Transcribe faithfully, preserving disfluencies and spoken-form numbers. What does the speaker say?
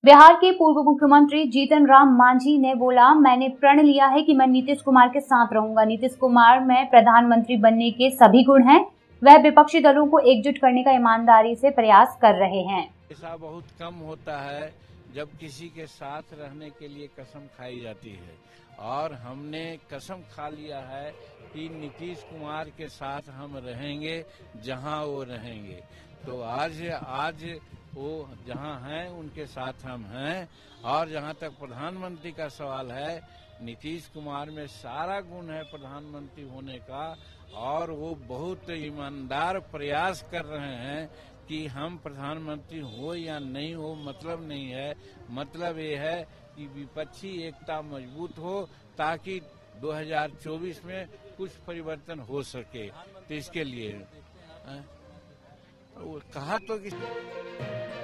बिहार के पूर्व मुख्यमंत्री जीतन राम मांझी ने बोला, मैंने प्रण लिया है कि मैं नीतीश कुमार के साथ रहूंगा। नीतीश कुमार में प्रधानमंत्री बनने के सभी गुण हैं। वह विपक्षी दलों को एकजुट करने का ईमानदारी से प्रयास कर रहे हैं। ऐसा बहुत कम होता है जब किसी के साथ रहने के लिए कसम खाई जाती है, और हमने कसम खा लिया है कि नीतीश कुमार के साथ हम रहेंगे जहां वो रहेंगे। तो आज आज वो जहां हैं उनके साथ हम हैं। और जहां तक प्रधानमंत्री का सवाल है, नीतीश कुमार में सारा गुण है प्रधानमंत्री होने का, और वो बहुत ईमानदार प्रयास कर रहे हैं कि हम प्रधानमंत्री हो या नहीं हो मतलब नहीं है। मतलब ये है कि विपक्षी एकता मजबूत हो ताकि दो हज़ार चौबीस में कुछ परिवर्तन हो सके। तो इसके लिए कहा तो कि